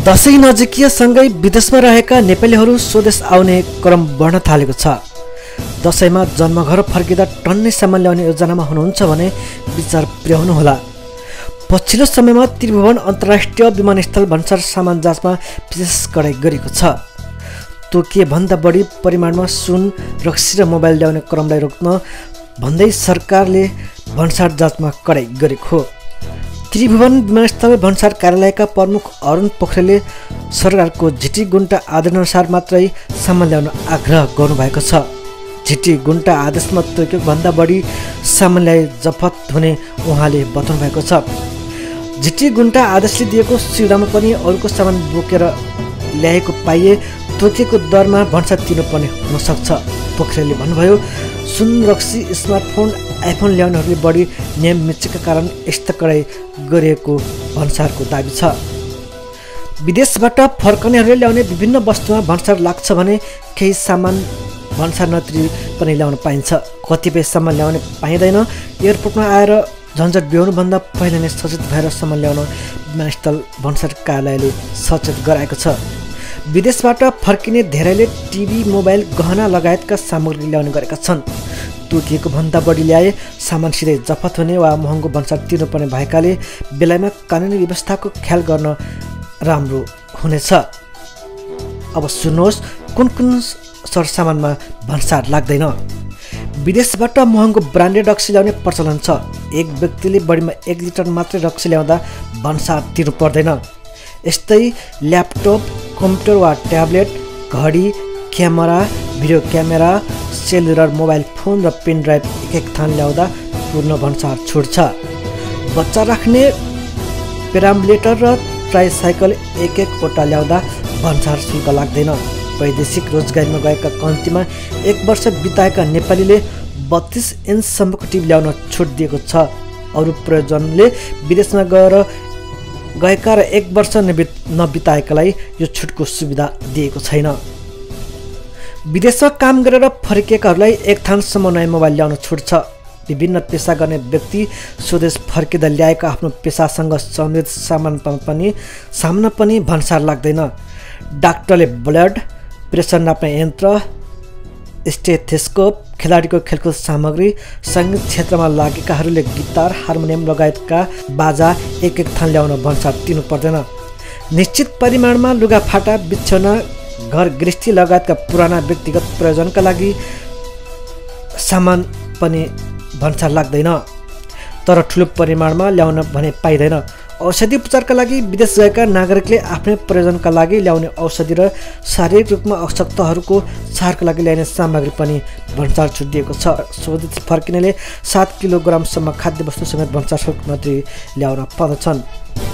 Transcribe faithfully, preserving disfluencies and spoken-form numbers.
दशैं नजिकिएसँगै विदेशमा रहेका नेपालीहरू स्वदेश आउने क्रम बढ्न थालेको छ। दशैंमा जन्मघर फर्किँदा टन्नै सामान ल्याउने योजनामा हुनुहुन्छ भने विचार पुर्याउनुहोला। पछिल्लो समयमा त्रिभुवन अन्तर्राष्ट्रिय विमानस्थल भन्सार सामान जाँचमा विशेष कडाइ गरेको छ। तोकिएभन्दा बढी परिमाणमा सुन, रक्सी र मोबाइल ल्याउने क्रमलाई रोक्न भन्दै सरकारले भन्सार जाँचमा कडाइ गरेको हो। त्रिभुवन विमानस्थल भन्सार कार्यालयका प्रमुख अरुण पोखरेलले सरकारको झिटी गुन्टा आदेशअनुसार मात्रै सामान ल्याउन आग्रह गर्नुभएको छ। झिटी गुन्टा आदेशमा तोकेको भन्दा बढी सामान ल्याए जफत हुने उहाँले बताउनु भएको छ। झिटी गुन्टा आदेशले दिएको सुविधामा पनि अरूको सामान बोकेर ल्याएको पाइए तोकेको दरमा भन्सार तिर्नुपर्ने हुन सक्छ। पोखरेलले भन्नुभयो, सुन, रक्सी, स्मार्टफोन, आइफोन ल्याउनेहरूले बढी नियम मिचेका कारण यस्ता कडाइ गरिएको भन्सारको दाबी छ। विदेशबाट फर्कनेहरूले ल्याउने विभिन्न वस्तुमा भन्सार लाग्छ भने केही सामान भन्सार नतिरी पनि ल्याउन पाइन्छ। कतिपय सामान ल्याउने पाइँदैन। एयरपोर्टमा आएर झन्झट बिहोर्नुभन्दा पहिला नै सचेत भएर सामान ल्याउन विमानस्थल भन्सार कार्यालयले सचेत गराएको छ। विदेशबाट फर्किने धेरैले टिभी, मोबाइल, गहना लगायतका सामग्री ल्याउने गरेका छन्। तोकिएको भन्दा बढी ल्याए सामान सिधै जफत हुने वा महँगो भन्सार तिर्नुपर्ने भएकाले बेलायमा कानुनी व्यवस्थाको ख्याल गर्न राम्रो हुनेछ। अब सुन्नुहोस् कुन कुन सरसामानमा भन्सार लाग्दैन। विदेशबाट महँगो ब्रान्डेड रक्सी ल्याउने प्रचलन छ। एक व्यक्तिले बढीमा एक लिटर मात्रै रक्सी ल्याउँदा भन्सार तिर्नु पर्दैन। यस्तै ल्यापटप, कम्प्युटर वा ट्याब्लेट, घडी, camera, video camera, cellular mobile phone र पेन ड्राइभ एक एक थान ल्याउँदा पूर्ण भन्सार छुट्छ। बच्चा राख्ने पेराम्बुलेटर र ट्राइसाइकल एक एकवटा ल्याउँदा भन्सार शुल्क लाग्दैन। वैदेशिक रोजगारीमा गएका कम्तीमा एक वर्ष बिताएका नेपालीले बत्तीस इन्चसम्मको टिभी ल्याउन छुट दिएको छ। अरू प्रयोजनले विदेशमा गएर गएका र एक वर्ष नबिताएकालाई यो छुटको सुविधा दिएको छैन। विदेशमा काम गरेर फर्किएकाहरूलाई एक थानसम्म नयाँ मोबाइल ल्याउन छुट छ। विभिन्न पेसा गर्ने व्यक्ति स्वदेश फर्किँदा ल्याएको आफ्नो पेसासँग सम्बन्धित सामानमा पनि सामना पनि भन्सार लाग्दैन। डाक्टरले ब्लड प्रेसर नाप्ने यन्त्र, स्टेथोस्कोप, खेलाडीको खेलकुद सामग्री, सङ्गीत क्षेत्रमा लागेकाहरूले गिटार, हार्मोनियम लगायतका बाजा एक एक थान ल्याउन भन्सार तिर्नु पर्दैन। निश्चित परिमाणमा लुगाफाटा, बिछौना, घर गृहस्थी लगायतका पुराना व्यक्तिगत प्रयोजनका लागि सामान पनि भन्सार लाग्दैन। तर ठुलो परिमाणमा ल्याउन भने पाइँदैन। औषधि उपचारका लागि विदेश गएका नागरिकले आफ्नै प्रयोजनका लागि ल्याउने औषधि र शारीरिक रूपमा अशक्तहरूको उपचारका लागि ल्याइने सामग्री पनि भन्सार छुट दिएको छ। स्वदेश फर्किनेले सात किलोग्रामसम्म खाद्य वस्तु समेत भन्सार शुल्क नतिरी ल्याउन पर्दछन्।